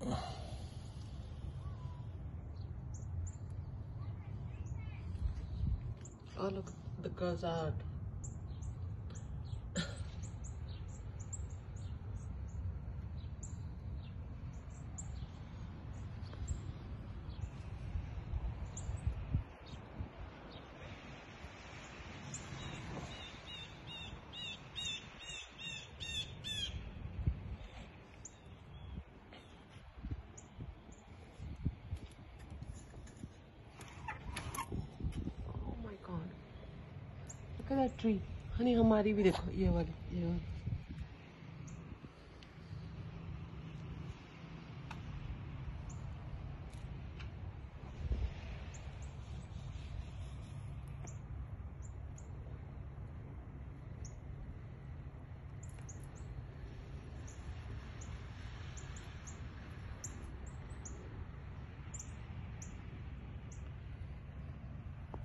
Oh look, the girls are out. Oh my god. Look at that tree. Honey, हमारी भी देखो ये वाली